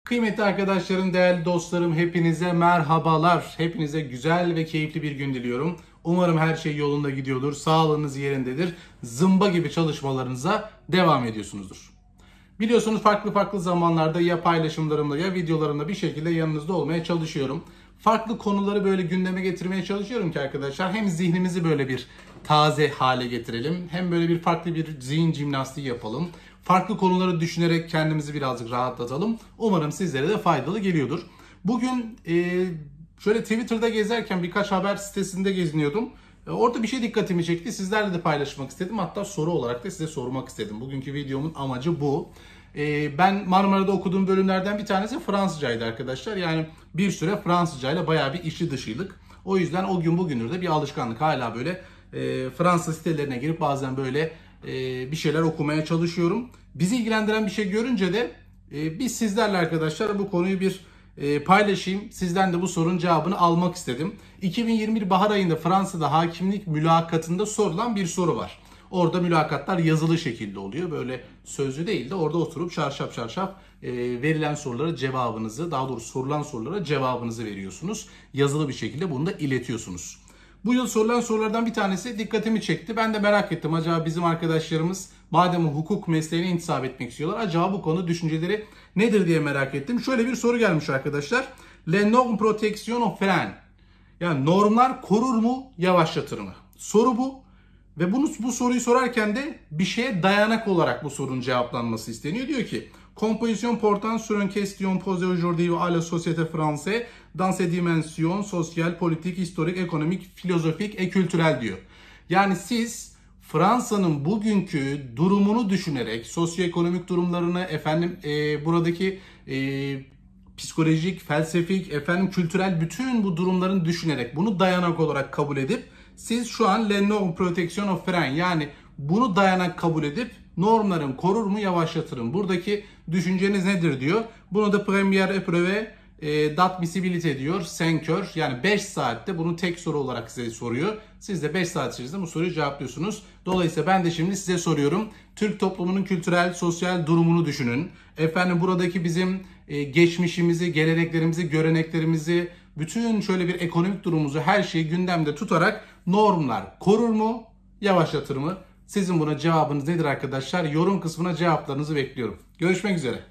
Kıymetli arkadaşlarım, değerli dostlarım, hepinize merhabalar. Hepinize güzel ve keyifli bir gün diliyorum. Umarım her şey yolunda gidiyordur, sağlığınız yerindedir. Zımba gibi çalışmalarınıza devam ediyorsunuzdur. Biliyorsunuz farklı zamanlarda ya paylaşımlarımda ya videolarımda bir şekilde yanınızda olmaya çalışıyorum. Farklı konuları böyle gündeme getirmeye çalışıyorum ki arkadaşlar hem zihnimizi böyle bir taze hale getirelim, hem böyle farklı bir zihin jimnastiği yapalım. Farklı konuları düşünerek kendimizi birazcık rahatlatalım. Umarım sizlere de faydalı geliyordur. Bugün şöyle Twitter'da gezerken birkaç haber sitesinde geziniyordum. Orada bir şey dikkatimi çekti. Sizlerle de paylaşmak istedim. Hatta soru olarak da size sormak istedim. Bugünkü videomun amacı bu. Ben Marmara'da okuduğum bölümlerden bir tanesi Fransızcaydı arkadaşlar. Yani bir süre Fransızcayla bayağı bir içli dışıydık. O yüzden o gün bugündür de bir alışkanlık. Hala böyle Fransız sitelerine girip bazen böyle bir şeyler okumaya çalışıyorum. Bizi ilgilendiren bir şey görünce de biz sizlerle arkadaşlar bu konuyu bir paylaşayım. Sizden de bu sorunun cevabını almak istedim. 2021 bahar ayında Fransa'da hakimlik mülakatında sorulan bir soru var. Orada mülakatlar yazılı şekilde oluyor. Böyle sözlü değil de orada oturup çarşaf verilen sorulara cevabınızı, daha doğrusu sorulan sorulara cevabınızı veriyorsunuz. Yazılı bir şekilde bunu da iletiyorsunuz. Bu yıl sorulan sorulardan bir tanesi dikkatimi çekti. Ben de merak ettim. Acaba bizim arkadaşlarımız madem hukuk mesleğine intisap etmek istiyorlar, acaba bu konu düşünceleri nedir diye merak ettim. Şöyle bir soru gelmiş arkadaşlar. Les normes protection ou frein? Yani normlar korur mu, yavaşlatır mı? Soru bu. Ve bu soruyu sorarken de bir şeye dayanak olarak bu sorunun cevaplanması isteniyor. Diyor ki, composition portant sur une question posée aujourd'hui à la société française dans ses dimensions sociales, politiques, historiques, économiques, philosophiques et kültürel diyor. Yani siz Fransa'nın bugünkü durumunu düşünerek, sosyoekonomik durumlarını, buradaki psikolojik, felsefik, kültürel bütün bu durumların düşünerek bunu dayanak olarak kabul edip siz şu an les normes protection of frein, yani bunu dayanak kabul edip normların korur mu, yavaşlatır mı? Buradaki düşünceniz nedir diyor. Bunu da première épreuve d'admissibilité diyor. 5 heures, yani 5 saatte bunu tek soru olarak size soruyor. Siz de 5 saat içerisinde bu soruyu cevaplıyorsunuz. Dolayısıyla ben de şimdi size soruyorum. Türk toplumunun kültürel, sosyal durumunu düşünün. Buradaki bizim geçmişimizi, geleneklerimizi, göreneklerimizi, bütün şöyle bir ekonomik durumumuzu, her şeyi gündemde tutarak normlar korur mu, yavaşlatır mı? Sizin buna cevabınız nedir arkadaşlar? Yorum kısmına cevaplarınızı bekliyorum. Görüşmek üzere.